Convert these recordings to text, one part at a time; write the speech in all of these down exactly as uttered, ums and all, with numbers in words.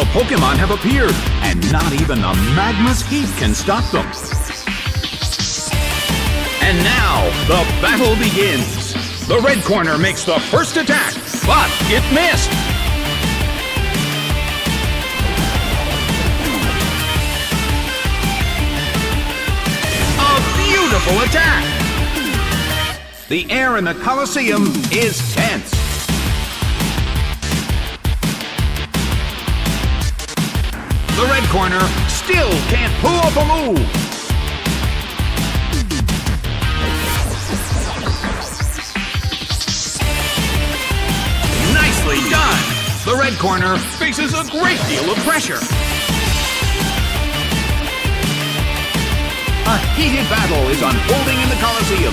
Pokemon have appeared, and not even the magma's heat can stop them. And now, the battle begins. The red corner makes the first attack, but it missed. A beautiful attack. The air in the Colosseum is tense. The red corner still can't pull off a move. Nicely done. The red corner faces a great deal of pressure. A heated battle is unfolding in the Colosseum.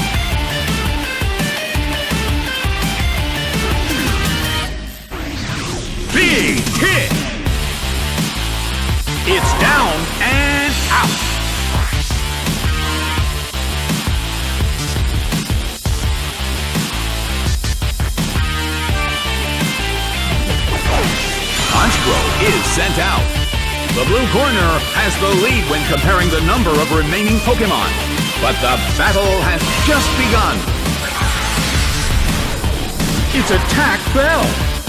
Big hit! It's down and out. Honchkrow is sent out. The blue corner has the lead when comparing the number of remaining Pokemon. But the battle has just begun. Its attack fell.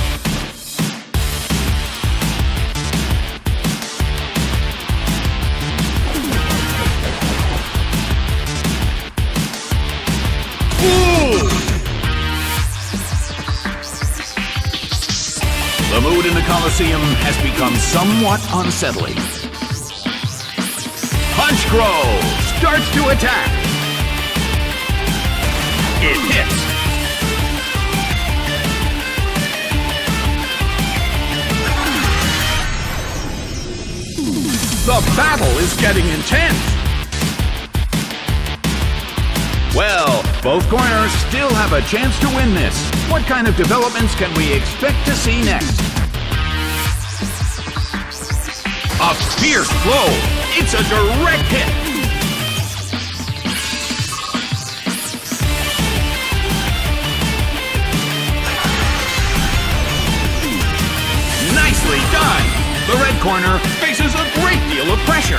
The mood in the Colosseum has become somewhat unsettling. Honchkrow starts to attack. It hits. The battle is getting intense. Well, both corners still have a chance to win this. What kind of developments can we expect to see next? A fierce blow! It's a direct hit! Nicely done! The red corner faces a great deal of pressure.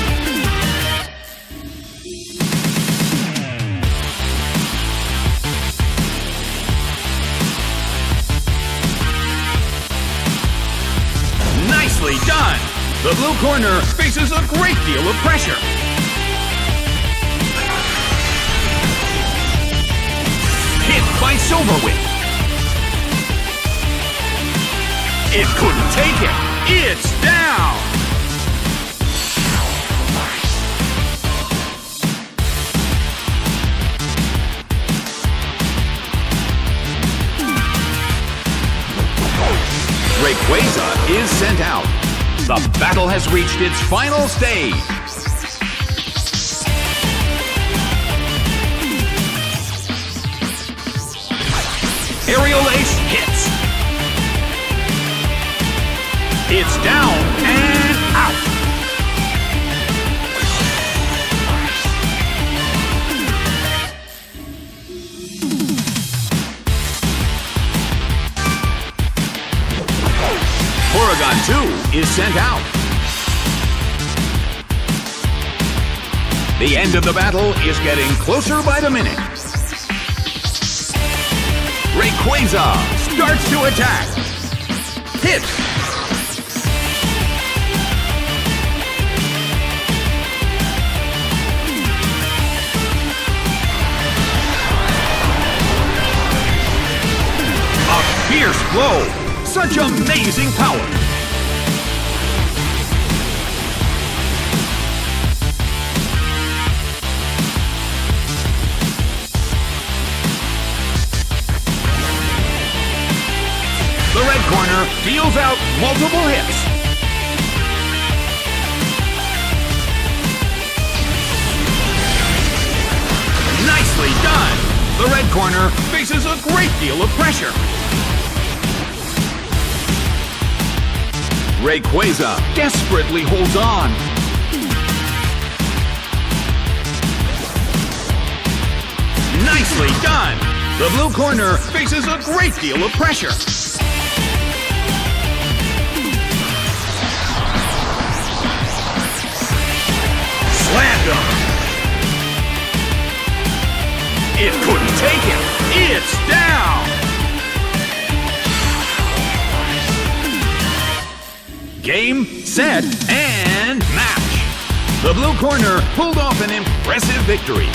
Nicely done! The blue corner faces a great deal of pressure. Hit by Silverwing. It couldn't take it. It's down. Rayquaza is sent out. The battle has reached its final stage. Aerial Ace hits. It's down and out. Porygon two is sent out. The end of the battle is getting closer by the minute. Rayquaza starts to attack. Hit. A fierce blow. Such amazing power! The red corner deals out multiple hits. Nicely done! The red corner faces a great deal of pressure. Rayquaza desperately holds on. Nicely done! The blue corner faces a great deal of pressure. Slammed him. It couldn't take it. It's down. Game, set, and match. The blue corner pulled off an impressive victory.